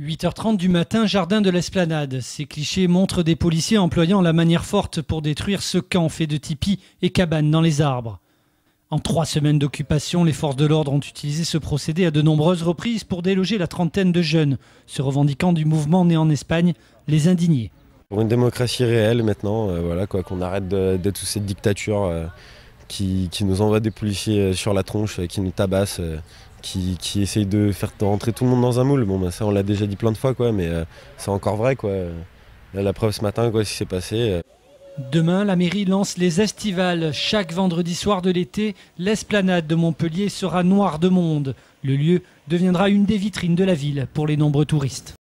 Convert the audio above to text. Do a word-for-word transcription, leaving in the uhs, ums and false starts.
huit heures trente du matin, jardin de l'Esplanade. Ces clichés montrent des policiers employant la manière forte pour détruire ce camp fait de tipis et cabanes dans les arbres. En trois semaines d'occupation, les forces de l'ordre ont utilisé ce procédé à de nombreuses reprises pour déloger la trentaine de jeunes, se revendiquant du mouvement né en Espagne, les Indignés. Pour une démocratie réelle maintenant, euh, voilà, quoi, qu'on arrête d'être sous cette dictature euh, qui, qui nous envoie des policiers sur la tronche, euh, qui nous tabassent, euh, qui, qui essayent de faire rentrer tout le monde dans un moule. Bon, bah, ça on l'a déjà dit plein de fois, quoi, mais euh, c'est encore vrai, quoi. Là, la preuve ce matin, quoi, ce qui s'est passé. Euh. Demain, la mairie lance les estivales. Chaque vendredi soir de l'été, l'Esplanade de Montpellier sera noire de monde. Le lieu deviendra une des vitrines de la ville pour les nombreux touristes.